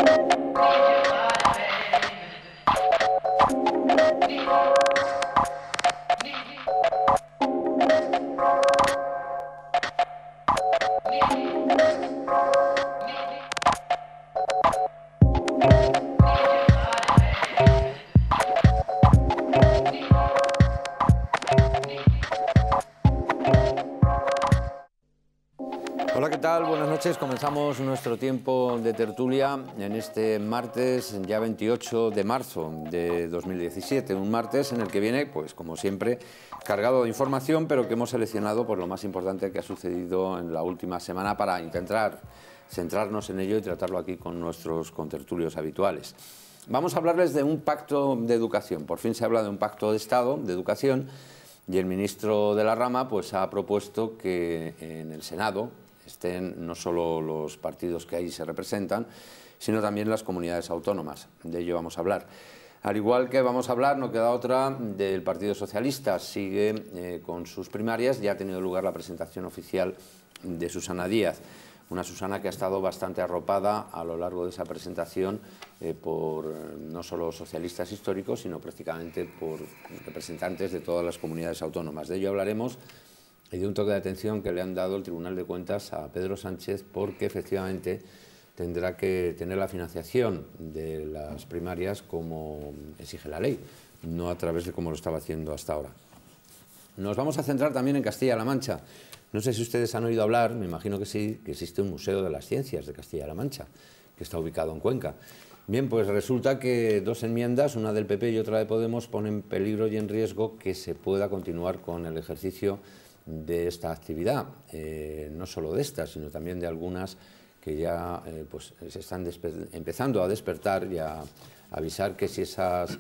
Hola, ¿qué tal? Buenas noches. Comenzamos nuestro tiempo de tertulia en este martes, ya 28 de marzo de 2017. Un martes en el que viene, pues como siempre, cargado de información, pero que hemos seleccionado por lo más importante que ha sucedido en la última semana para intentar centrarnos en ello y tratarlo aquí con nuestros contertulios habituales. Vamos a hablarles de un pacto de educación. Por fin se habla de un pacto de Estado de educación y el ministro de la rama pues ha propuesto que en el Senado estén no solo los partidos que ahí se representan, sino también las comunidades autónomas. De ello vamos a hablar. Al igual que vamos a hablar, no queda otra, del Partido Socialista. Sigue con sus primarias, ya ha tenido lugar la presentación oficial de Susana Díaz. Una Susana que ha estado bastante arropada a lo largo de esa presentación por no solo socialistas históricos, sino prácticamente por representantes de todas las comunidades autónomas. De ello hablaremos y de un toque de atención que le han dado el Tribunal de Cuentas a Pedro Sánchez, porque efectivamente tendrá que tener la financiación de las primarias como exige la ley, no a través de como lo estaba haciendo hasta ahora. Nos vamos a centrar también en Castilla-La Mancha. No sé si ustedes han oído hablar, me imagino que sí, que existe un Museo de las Ciencias de Castilla-La Mancha, que está ubicado en Cuenca. Bien, pues resulta que dos enmiendas, una del PP y otra de Podemos, ponen en peligro y en riesgo que se pueda continuar con el ejercicio de esta actividad, no solo de esta, sino también de algunas que ya pues se están empezando a despertar y a avisar que si esas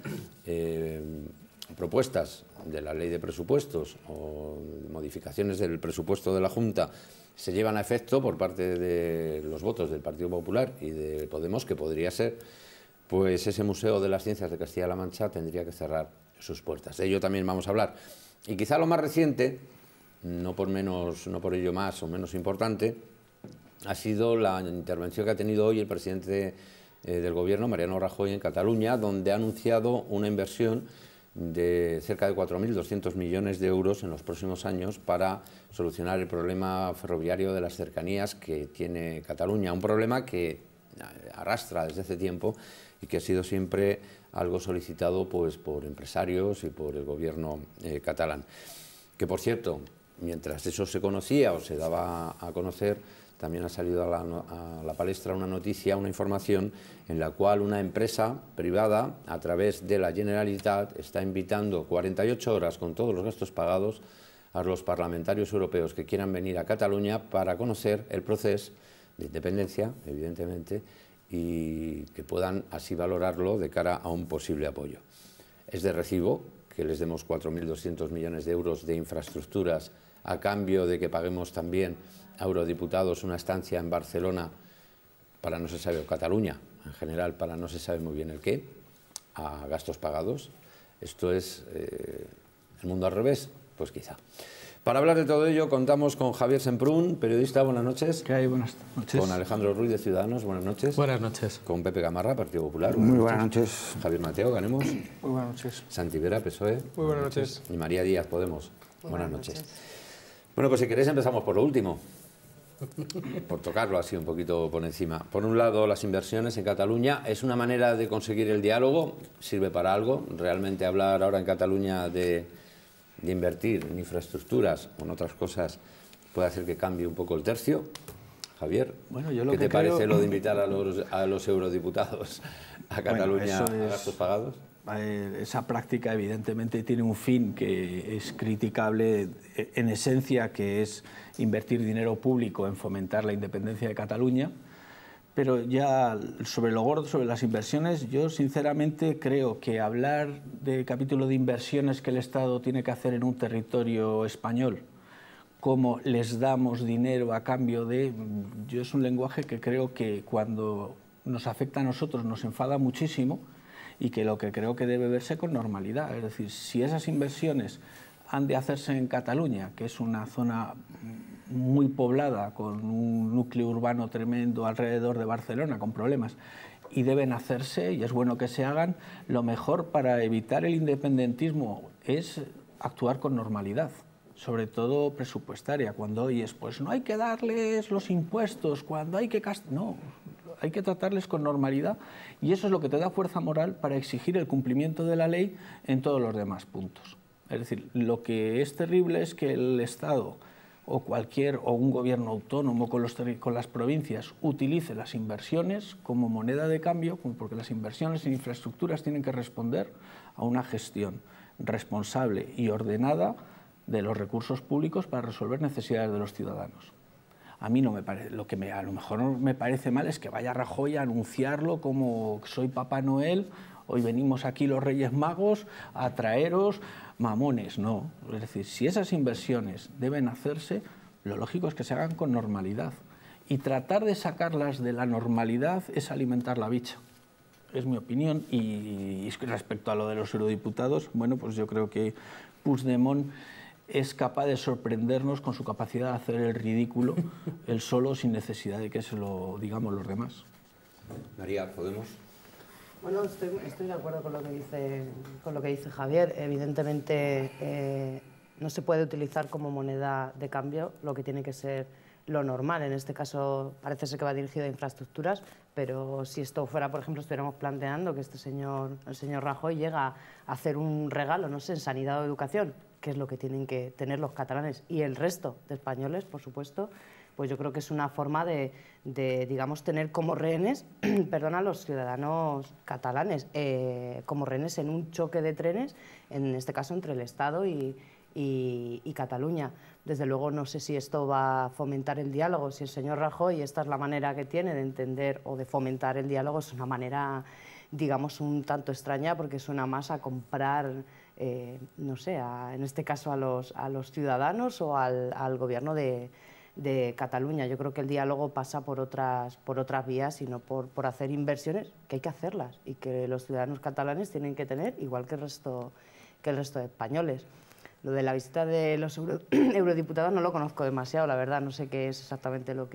propuestas de la ley de presupuestos o modificaciones del presupuesto de la Junta se llevan a efecto por parte de los votos del Partido Popular y de Podemos, que podría ser, pues ese Museo de las Ciencias de Castilla-La Mancha tendría que cerrar sus puertas. De ello también vamos a hablar. Y quizá lo más reciente, no por ello más o menos importante, ha sido la intervención que ha tenido hoy el presidente del Gobierno, Mariano Rajoy, en Cataluña, donde ha anunciado una inversión de cerca de 4.200 millones de euros en los próximos años para solucionar el problema ferroviario de las cercanías que tiene Cataluña, un problema que arrastra desde hace tiempo y que ha sido siempre algo solicitado pues por empresarios y por el Gobierno catalán. Que, por cierto, mientras eso se conocía o se daba a conocer, también ha salido a la palestra una noticia, una información en la cual una empresa privada, a través de la Generalitat, está invitando 48 horas con todos los gastos pagados a los parlamentarios europeos que quieran venir a Cataluña para conocer el proceso de independencia, evidentemente, y que puedan así valorarlo de cara a un posible apoyo. Es de recibo que les demos 4.200 millones de euros de infraestructuras a cambio de que paguemos también a eurodiputados una estancia en Barcelona para no se sabe, o Cataluña en general, para no se sabe muy bien el qué, a gastos pagados. Esto es el mundo al revés, pues quizá. Para hablar de todo ello contamos con Javier Semprún, periodista, buenas noches. ¿Qué hay? Buenas noches. Con Alejandro Ruiz de Ciudadanos, buenas noches. Buenas noches. Con Pepe Gamarra, Partido Popular. Muy buenas noches. Javier Mateo, Ganemos. Muy buenas noches. Santi Vera, PSOE. Muy buenas noches. Y María Díaz, Podemos. Buenas noches. Bueno, pues si queréis empezamos por lo último, por tocarlo así un poquito por encima. Por un lado, las inversiones en Cataluña es una manera de conseguir el diálogo, sirve para algo. Realmente hablar ahora en Cataluña de invertir en infraestructuras o en otras cosas puede hacer que cambie un poco el tercio. Javier, bueno, yo lo ¿qué que te parece creo... lo de invitar a los eurodiputados a Cataluña a gastos pagados? Esa práctica evidentemente tiene un fin que es criticable en esencia, que es invertir dinero público en fomentar la independencia de Cataluña, pero ya sobre lo gordo, sobre las inversiones, yo sinceramente creo que hablar de capítulo de inversiones que el Estado tiene que hacer en un territorio español, cómo les damos dinero a cambio de... Yo es un lenguaje que creo que cuando nos afecta a nosotros nos enfada muchísimo, y que lo que creo que debe verse con normalidad. Es decir, si esas inversiones han de hacerse en Cataluña, que es una zona muy poblada, con un núcleo urbano tremendo alrededor de Barcelona, con problemas, y deben hacerse, y es bueno que se hagan, lo mejor para evitar el independentismo es actuar con normalidad, sobre todo presupuestaria. Cuando oyes, pues no hay que darles los impuestos, cuando hay que... No, hay que tratarles con normalidad, y eso es lo que te da fuerza moral para exigir el cumplimiento de la ley en todos los demás puntos. Es decir, lo que es terrible es que el Estado o un gobierno autónomo con las provincias utilice las inversiones como moneda de cambio, porque las inversiones en infraestructuras tienen que responder a una gestión responsable y ordenada de los recursos públicos para resolver necesidades de los ciudadanos. A mí no me parece, lo que a lo mejor no me parece mal es que vaya Rajoy a anunciarlo como soy Papá Noel, hoy venimos aquí los Reyes Magos a traeros mamones. No, es decir, si esas inversiones deben hacerse, lo lógico es que se hagan con normalidad. Y tratar de sacarlas de la normalidad es alimentar la bicha. Es mi opinión. Y respecto a lo de los eurodiputados, bueno, pues yo creo que Puigdemont es capaz de sorprendernos con su capacidad de hacer el ridículo él solo, sin necesidad de que se lo digamos los demás. María, ¿podemos? Bueno, estoy de acuerdo con lo que dice Javier. Evidentemente no se puede utilizar como moneda de cambio lo que tiene que ser lo normal. En este caso parece ser que va dirigido a infraestructuras, pero si esto fuera, por ejemplo, estuviéramos planteando que el señor Rajoy llega a hacer un regalo, no sé, en sanidad o educación, que es lo que tienen que tener los catalanes y el resto de españoles, por supuesto, pues yo creo que es una forma de digamos, tener como rehenes a los ciudadanos catalanes, como rehenes en un choque de trenes, en este caso entre el Estado y Cataluña. Desde luego no sé si esto va a fomentar el diálogo, si el señor Rajoy, esta es la manera que tiene de entender o de fomentar el diálogo, es una manera, digamos, un tanto extraña, porque suena más a comprar, no sé, en este caso a los ciudadanos o al gobierno de Cataluña. Yo creo que el diálogo pasa por otras vías y no por hacer inversiones, que hay que hacerlas y que los ciudadanos catalanes tienen que tener, igual que el resto de españoles. Lo de la visita de los eurodiputados no lo conozco demasiado, la verdad, no sé qué es exactamente lo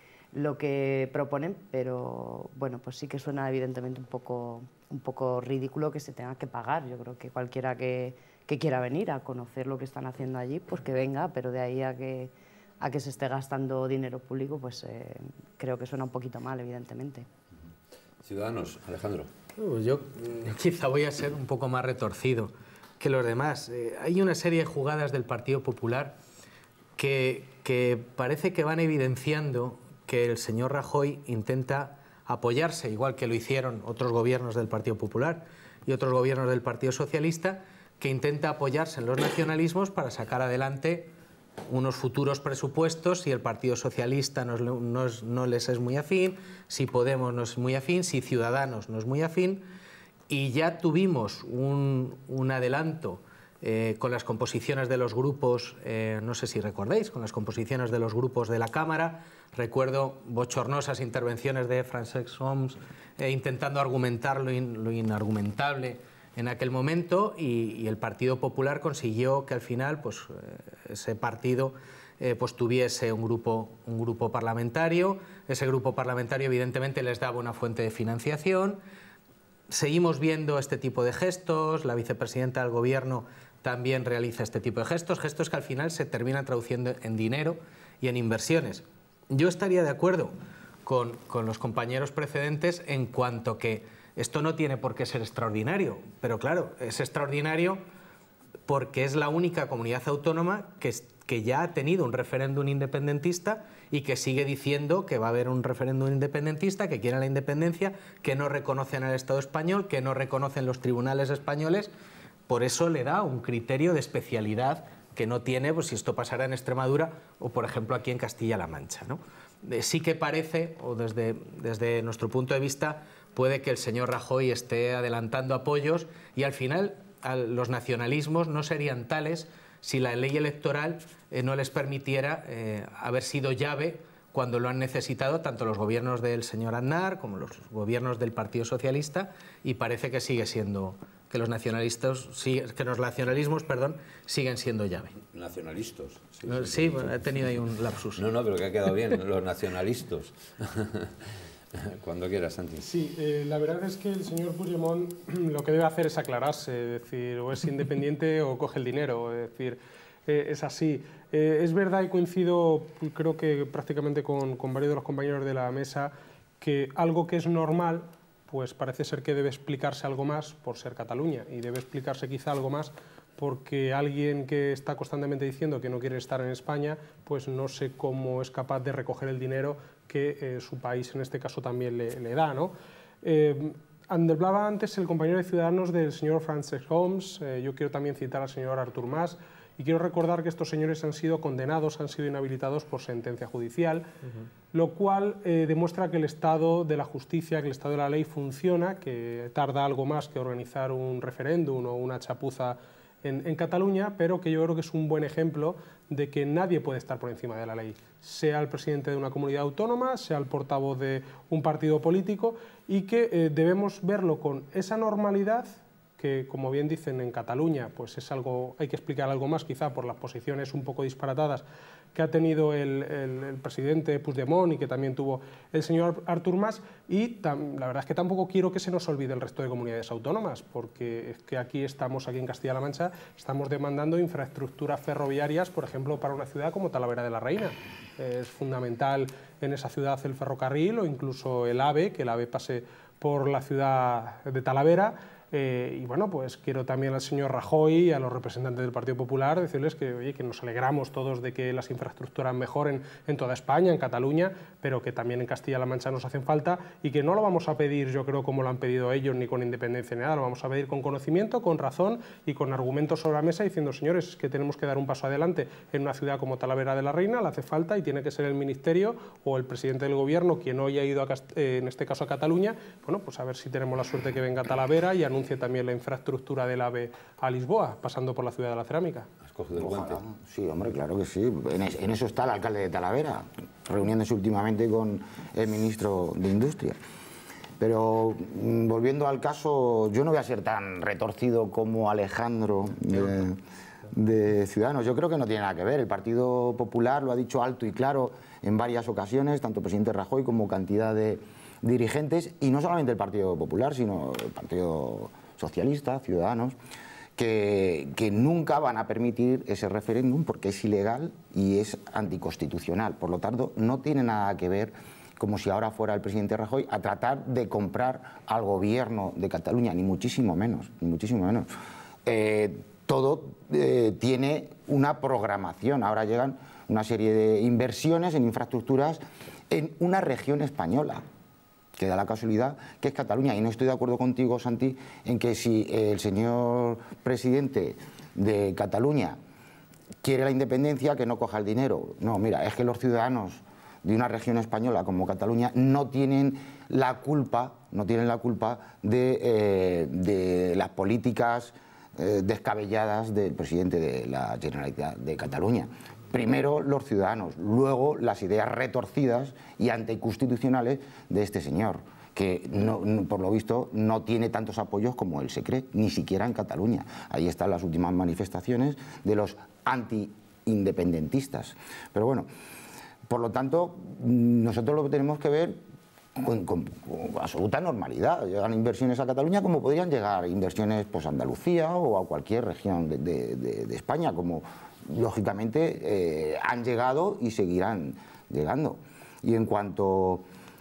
que proponen, pero bueno, pues sí que suena evidentemente un poco ridículo que se tenga que pagar. Yo creo que cualquiera que quiera venir a conocer lo que están haciendo allí, pues que venga, pero de ahí a que se esté gastando dinero público, pues creo que suena un poquito mal, evidentemente. Ciudadanos, Alejandro. Yo quizá voy a ser un poco más retorcido que los demás. Hay una serie de jugadas del Partido Popular que parece que van evidenciando que el señor Rajoy intenta apoyarse, igual que lo hicieron otros gobiernos del Partido Popular y otros gobiernos del Partido Socialista, que intenta apoyarse en los nacionalismos para sacar adelante unos futuros presupuestos si el Partido Socialista no les es muy afín, si Podemos no es muy afín, si Ciudadanos no es muy afín. Y ya tuvimos un adelanto con las composiciones de los grupos, no sé si recordáis, con las composiciones de los grupos de la Cámara. Recuerdo bochornosas intervenciones de Francesc Homs intentando argumentar lo inargumentable en aquel momento, y el Partido Popular consiguió que al final pues, ese partido pues tuviese un grupo parlamentario. Ese grupo parlamentario evidentemente les daba una fuente de financiación. Seguimos viendo este tipo de gestos, la vicepresidenta del Gobierno también realiza este tipo de gestos que al final se terminan traduciendo en dinero y en inversiones. Yo estaría de acuerdo con los compañeros precedentes en cuanto que esto no tiene por qué ser extraordinario, pero claro, es extraordinario porque es la única comunidad autónoma que ya ha tenido un referéndum independentista y que sigue diciendo que va a haber un referéndum independentista, que quiere la independencia, que no reconocen al Estado español, que no reconocen los tribunales españoles. Por eso le da un criterio de especialidad que no tiene, pues si esto pasara en Extremadura o, por ejemplo, aquí en Castilla-La Mancha, ¿no? Sí que parece, o desde nuestro punto de vista, puede que el señor Rajoy esté adelantando apoyos y al final los nacionalismos no serían tales si la ley electoral no les permitiera haber sido llave cuando lo han necesitado tanto los gobiernos del señor Aznar como los gobiernos del Partido Socialista, y parece que sigue siendo que los nacionalismos siguen siendo llave. Nacionalistas. Sí, bueno, he tenido ahí un lapsus. No, pero que ha quedado bien, los nacionalistas. Cuando quieras, Santi. Sí, la verdad es que el señor Puigdemont lo que debe hacer es aclararse, es decir, o es independiente o coge el dinero, es decir, es así. Es verdad y coincido, creo que prácticamente con varios de los compañeros de la mesa, que algo que es normal, pues parece ser que debe explicarse algo más por ser Cataluña, y debe explicarse quizá algo más porque alguien que está constantemente diciendo que no quiere estar en España, pues no sé cómo es capaz de recoger el dinero que su país en este caso también le da, ¿no? Hablaba antes el compañero de Ciudadanos del señor Francesc Homs, yo quiero también citar al señor Artur Mas, y quiero recordar que estos señores han sido condenados, han sido inhabilitados por sentencia judicial, lo cual demuestra que el Estado de la justicia, que el Estado de la ley funciona, que tarda algo más que organizar un referéndum o una chapuza en Cataluña, pero que yo creo que es un buen ejemplo de que nadie puede estar por encima de la ley, sea el presidente de una comunidad autónoma, sea el portavoz de un partido político, y que debemos verlo con esa normalidad que, como bien dicen en Cataluña, pues es algo, hay que explicar algo más quizá por las posiciones un poco disparatadas que ha tenido el presidente Puigdemont y que también tuvo el señor Artur Mas, y la verdad es que tampoco quiero que se nos olvide el resto de comunidades autónomas, porque es que aquí en Castilla-La Mancha, estamos demandando infraestructuras ferroviarias, por ejemplo, para una ciudad como Talavera de la Reina. Es fundamental en esa ciudad el ferrocarril o incluso el AVE, que el AVE pase por la ciudad de Talavera. Y bueno, pues quiero también al señor Rajoy y a los representantes del Partido Popular decirles que, oye, que nos alegramos todos de que las infraestructuras mejoren en toda España, en Cataluña, pero que también en Castilla-La Mancha nos hacen falta, y que no lo vamos a pedir, yo creo, como lo han pedido ellos, ni con independencia ni nada, lo vamos a pedir con conocimiento, con razón y con argumentos sobre la mesa, diciendo, señores, es que tenemos que dar un paso adelante en una ciudad como Talavera de la Reina, le hace falta, y tiene que ser el Ministerio o el presidente del Gobierno quien hoy ha ido, en este caso, a Cataluña, bueno, pues a ver si tenemos la suerte que venga a Talavera y anuncie también la infraestructura del AVE a Lisboa, pasando por la ciudad de la cerámica. ¿Has cogido el guante? Sí, hombre, claro que sí. En eso está el alcalde de Talavera, reuniéndose últimamente con el ministro de Industria. Pero volviendo al caso, yo no voy a ser tan retorcido como Alejandro de Ciudadanos. Yo creo que no tiene nada que ver. El Partido Popular lo ha dicho alto y claro en varias ocasiones, tanto el presidente Rajoy como cantidad de dirigentes, y no solamente el Partido Popular, sino el Partido Socialista, Ciudadanos, que nunca van a permitir ese referéndum porque es ilegal y es anticonstitucional. Por lo tanto, no tiene nada que ver, como si ahora fuera el presidente Rajoy a tratar de comprar al gobierno de Cataluña, ni muchísimo menos, ni muchísimo menos. Todo tiene una programación. Ahora llegan una serie de inversiones en infraestructuras en una región española, que da la casualidad que es Cataluña. Y no estoy de acuerdo contigo, Santi, en que si el señor presidente de Cataluña quiere la independencia, que no coja el dinero. No, mira, es que los ciudadanos de una región española como Cataluña no tienen la culpa, de las políticas descabelladas del presidente de la Generalitat de Cataluña. Primero los ciudadanos, luego las ideas retorcidas y anticonstitucionales de este señor, que por lo visto no tiene tantos apoyos como él se cree, ni siquiera en Cataluña. Ahí están las últimas manifestaciones de los anti-independentistas. Pero bueno, por lo tanto, nosotros lo tenemos que ver con absoluta normalidad. Llegan inversiones a Cataluña como podrían llegar inversiones pues, a Andalucía o a cualquier región de España, como lógicamente han llegado y seguirán llegando. Y en cuanto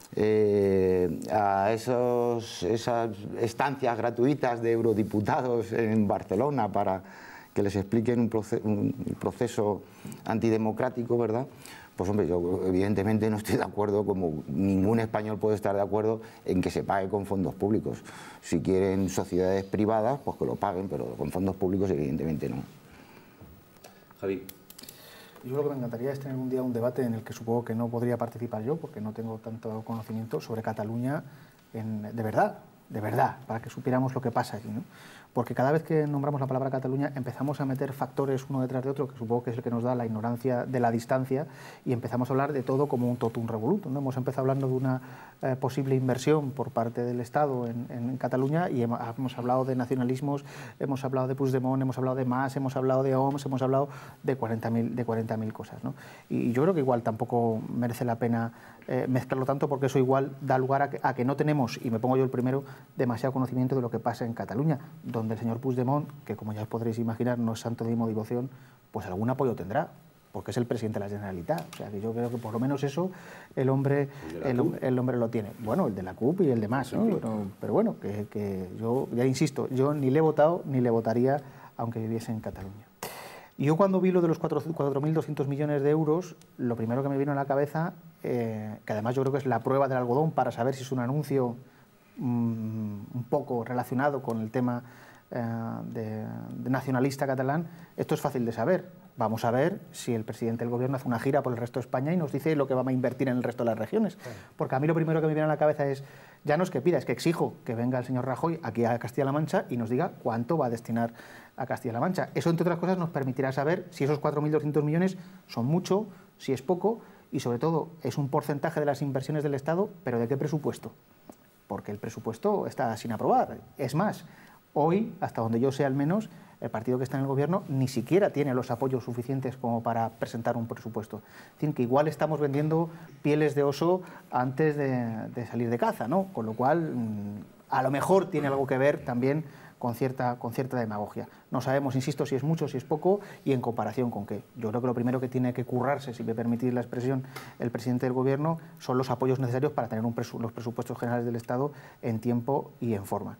a esas estancias gratuitas de eurodiputados en Barcelona para que les expliquen un proceso antidemocrático, ¿verdad? Pues hombre, yo evidentemente no estoy de acuerdo, como ningún español puede estar de acuerdo en que se pague con fondos públicos. Si quieren sociedades privadas, pues que lo paguen, pero con fondos públicos evidentemente no. Javi. Yo lo que me encantaría es tener un día un debate en el que supongo que no podría participar yo, porque no tengo tanto conocimiento sobre Cataluña de verdad. de verdad, para que supiéramos lo que pasa allí, ¿no? Porque cada vez que nombramos la palabra Cataluña empezamos a meter factores uno detrás de otro, que supongo que es el que nos da la ignorancia de la distancia, y empezamos a hablar de todo como un totum revolutum, ¿no? Hemos empezado hablando de una posible inversión por parte del Estado en Cataluña y hemos hablado de nacionalismos, hemos hablado de Puigdemont, hemos hablado de Mas, hemos hablado de OMS, hemos hablado de 40.000 cosas, ¿no? Y yo creo que igual tampoco merece la pena mezclarlo tanto, porque eso igual da lugar a que no tenemos, y me pongo yo el primero, demasiado conocimiento de lo que pasa en Cataluña, donde el señor Puigdemont, que como ya os podréis imaginar no es santo de mi devoción, pues algún apoyo tendrá, porque es el presidente de la Generalitat. O sea, que yo creo que por lo menos eso el hombre lo tiene. Bueno, el de la CUP y el de Mas, ¿no? Pero bueno, que yo ya insisto, yo ni le he votado ni le votaría aunque viviese en Cataluña. Y yo cuando vi lo de los 4.200 millones de euros, lo primero que me vino a la cabeza, que además yo creo que es la prueba del algodón para saber si es un anuncio un poco relacionado con el tema de nacionalista catalán, esto es fácil de saber. Vamos a ver si el presidente del gobierno hace una gira por el resto de España y nos dice lo que va a invertir en el resto de las regiones. Porque a mí lo primero que me viene a la cabeza es, ya no es que pida, es que exijo que venga el señor Rajoy aquí a Castilla-La Mancha y nos diga cuánto va a destinar a Castilla-La Mancha. Eso, entre otras cosas, nos permitirá saber si esos 4.200 millones son mucho, si es poco, y sobre todo, es un porcentaje de las inversiones del Estado, pero ¿de qué presupuesto? Porque el presupuesto está sin aprobar. Es más, hoy, hasta donde yo sé al menos, el partido que está en el gobierno ni siquiera tiene los apoyos suficientes como para presentar un presupuesto. Es decir, que igual estamos vendiendo pieles de oso antes de salir de caza, ¿no? Con lo cual, a lo mejor tiene algo que ver también con cierta demagogia. No sabemos, insisto, si es mucho, si es poco y en comparación con qué. Yo creo que lo primero que tiene que currarse, si me permitís la expresión, el presidente del gobierno, son los apoyos necesarios para tener los presupuestos generales del Estado en tiempo y en forma.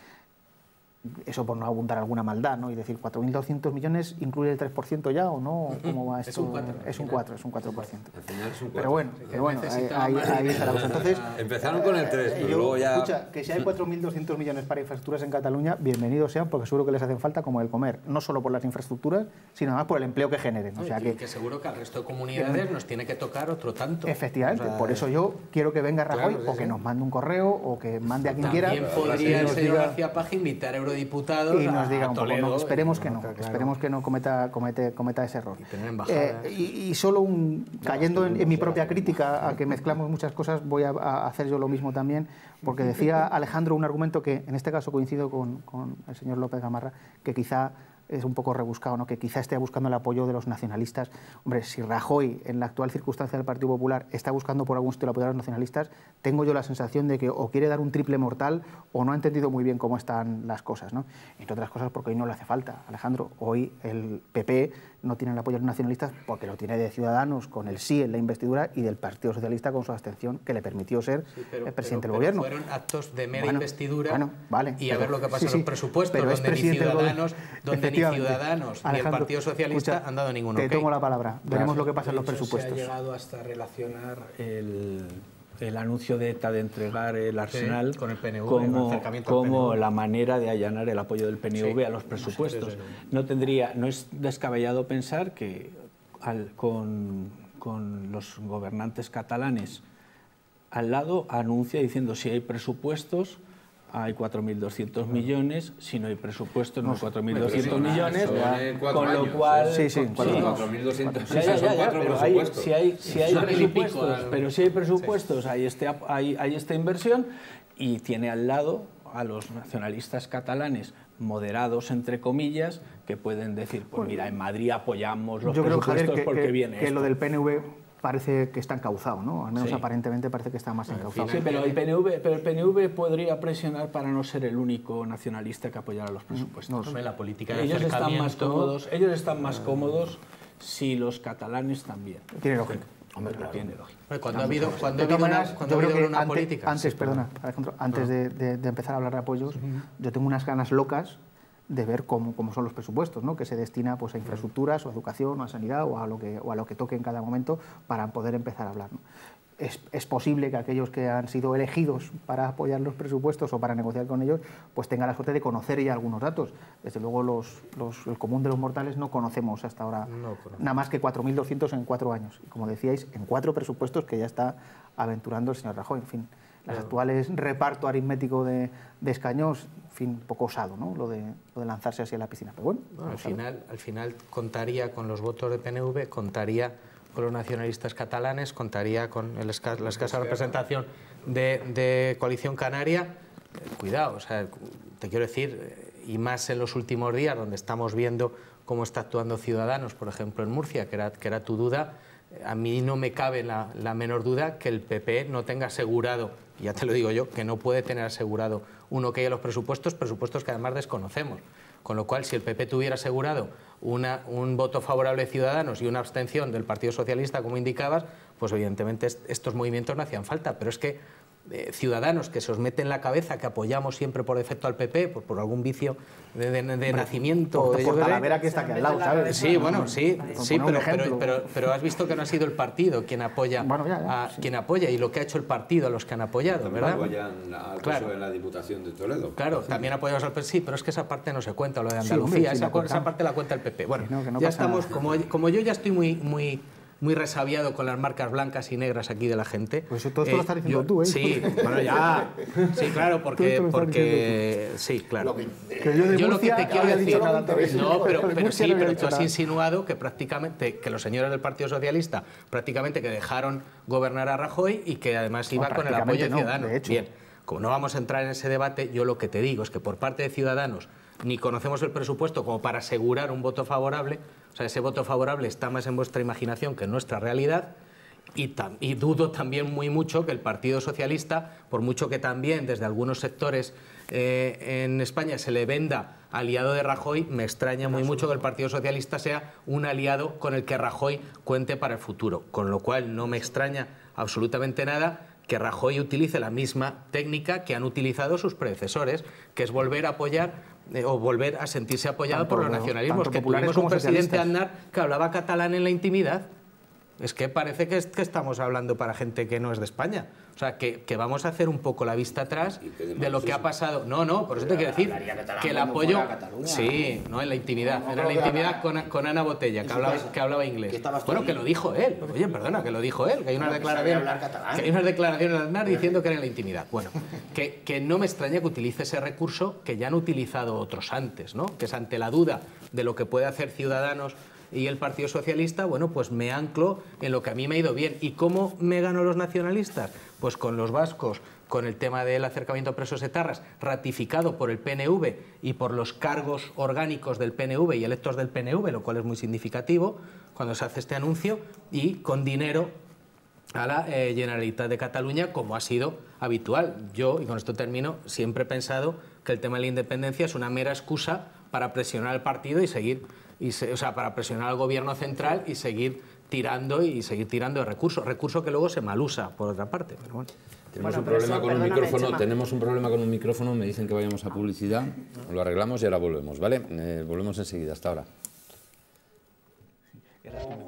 Eso por no abundar alguna maldad, ¿no? Y decir, 4.200 millones, ¿incluye el 3% ya o no? ¿Cómo va esto? Es un 4%. Es un 4%. Al final es un 4%. Pero bueno, ahí está la cosa. Entonces, empezaron con el 3, pero luego ya... Escucha, que si hay 4.200 millones para infraestructuras en Cataluña, bienvenidos sean, porque seguro que les hacen falta como el comer, no solo por las infraestructuras, sino además por el empleo que generen. O sea que seguro que al resto de comunidades nos tiene que tocar otro tanto. Efectivamente, o sea, por eso yo quiero que venga Rajoy, claro, o que nos mande un correo, o que mande a quien quiera. También podría el señor García Paje invitar a eurodiputados y nos diga un poco, Toledo, no, esperemos que no, claro. Esperemos que no cometa ese error. Y tener embajadas. Y solo cayendo en mi propia crítica a que mezclamos muchas cosas, voy a hacer yo lo mismo también, porque decía Alejandro un argumento que en este caso coincido con el señor López Gamarra, que quizá es un poco rebuscado, ¿no? Que quizá esté buscando el apoyo de los nacionalistas. Hombre, si Rajoy, en la actual circunstancia del Partido Popular, está buscando por algún sitio el apoyo de los nacionalistas, tengo yo la sensación de que o quiere dar un triple mortal o no ha entendido muy bien cómo están las cosas, ¿no? Entre otras cosas porque hoy no le hace falta, Alejandro. Hoy el PP no tiene el apoyo de los nacionalistas porque lo tiene de Ciudadanos con el sí en la investidura y del Partido Socialista con su abstención que le permitió ser el presidente del gobierno. Fueron actos de mera investidura vale, y a ver lo que pasa en los presupuestos, pero donde ni Ciudadanos, ni el Partido Socialista han dado ninguno. Te tomo la palabra, veremos lo que pasa en los presupuestos. Se ha llegado hasta relacionar el anuncio de ETA de entregar el arsenal con el PNV, como la manera de allanar el apoyo del PNV a los presupuestos. No es descabellado pensar que con los gobernantes catalanes al lado anuncia diciendo si hay presupuestos hay 4.200 millones, si no hay presupuesto no hay 4.200 millones, con lo cual... Sí, 4.200, son 4 presupuestos. Si hay presupuestos, pero si hay presupuestos, hay esta inversión y tiene al lado a los nacionalistas catalanes moderados, entre comillas, que pueden decir, pues mira, en Madrid apoyamos los presupuestos porque viene esto. Que lo del PNV parece que está encauzado, ¿no? Al menos aparentemente parece que está más encauzado. Sí, pero el PNV podría presionar para no ser el único nacionalista que apoyara los presupuestos. La política de ellos están más cómodos si los catalanes también. Tiene lógica. Hombre, claro. Tiene lógica. Cuando ha habido una política... Antes, perdona, Alejandro, antes de empezar a hablar de apoyos, yo tengo unas ganas locas de ver cómo son los presupuestos, ¿no? Que se destina pues, a infraestructuras, o a educación, o a sanidad, o a lo que toque en cada momento para poder empezar a hablar, ¿no? Es posible que aquellos que han sido elegidos para apoyar los presupuestos o para negociar con ellos, pues tengan la suerte de conocer ya algunos datos. Desde luego el común de los mortales no conocemos hasta ahora nada más que 4.200 en 4 años. Y como decíais, en 4 presupuestos que ya está aventurando el señor Rajoy. En fin, Los actuales reparto aritmético de escaños, en fin, un poco osado, ¿no? Lo de lanzarse así a la piscina. Pero bueno, al final contaría con los votos de PNV, contaría con los nacionalistas catalanes, contaría con la escasa representación de Coalición Canaria. Cuidado, o sea, te quiero decir, y más en los últimos días, donde estamos viendo cómo está actuando Ciudadanos, por ejemplo, en Murcia, que era tu duda. A mí no me cabe la menor duda que el PP no tenga asegurado, ya te lo digo yo, que no puede tener asegurado uno que haya los presupuestos que además desconocemos. Con lo cual, si el PP tuviera asegurado un voto favorable de Ciudadanos y una abstención del Partido Socialista, como indicabas, pues evidentemente estos movimientos no hacían falta. Pero es que Ciudadanos, que se os mete en la cabeza que apoyamos siempre por defecto al PP, por algún vicio de nacimiento... Por Talavera, que está aquí al lado, ¿sabes? Sí, bueno, sí, pero has visto que no ha sido el partido quien apoya, quien apoya, y lo que ha hecho el partido a los que han apoyado, también ¿verdad? Apoyan al PSOE en la Diputación de Toledo. Claro, también apoyamos al PP, sí, pero es que esa parte no se cuenta, lo de Andalucía, esa parte la cuenta el PP. Bueno, ya estamos, como yo ya estoy muy resabiado con las marcas blancas y negras aquí de la gente. Pues todo esto lo estás diciendo tú, ¿eh? Sí, bueno, ya. Sí, claro, porque sí, claro. Yo lo que te quiero decir... No, pero sí, pero tú has insinuado que prácticamente, que los señores del Partido Socialista prácticamente que dejaron gobernar a Rajoy y que además iba con el apoyo de Ciudadanos. Bien, como no vamos a entrar en ese debate, yo lo que te digo es que por parte de Ciudadanos ni conocemos el presupuesto como para asegurar un voto favorable. O sea, ese voto favorable está más en vuestra imaginación que en nuestra realidad, y dudo también muy mucho que el Partido Socialista, por mucho que también desde algunos sectores en España se le venda aliado de Rajoy, me extraña muy mucho que el Partido Socialista sea un aliado con el que Rajoy cuente para el futuro, con lo cual no me extraña absolutamente nada que Rajoy utilice la misma técnica que han utilizado sus predecesores, que es volver a apoyar o volver a sentirse apoyado por los nacionalismos, que tuvimos un presidente Aznar que hablaba catalán en la intimidad. Es que parece que estamos hablando para gente que no es de España. O sea, que vamos a hacer un poco la vista atrás de lo que ha pasado. No, por eso te quiero decir que el apoyo... Sí, no, en la intimidad. Era en la intimidad con Ana Botella, que hablaba inglés. Bueno, que lo dijo él. Oye, perdona, que lo dijo él. Que hay unas declaraciones de Aznar diciendo que era en la intimidad. Bueno, que no me extraña que utilice ese recurso que ya han utilizado otros antes, ¿no? Que es ante la duda de lo que puede hacer Ciudadanos y el Partido Socialista, bueno, pues me anclo en lo que a mí me ha ido bien. ¿Y cómo me gano los nacionalistas? Pues con los vascos, con el tema del acercamiento a presos etarras, ratificado por el PNV y por los cargos orgánicos del PNV y electos del PNV, lo cual es muy significativo cuando se hace este anuncio, y con dinero a la Generalitat de Cataluña, como ha sido habitual. Yo, y con esto termino, siempre he pensado que el tema de la independencia es una mera excusa para presionar al partido y seguir... o sea, para presionar al gobierno central y seguir tirando de recursos que luego se malusa por otra parte. Pero bueno. Tenemos un problema con un micrófono, me dicen que vayamos a publicidad, lo arreglamos y ahora volvemos, ¿vale? Volvemos enseguida, hasta ahora.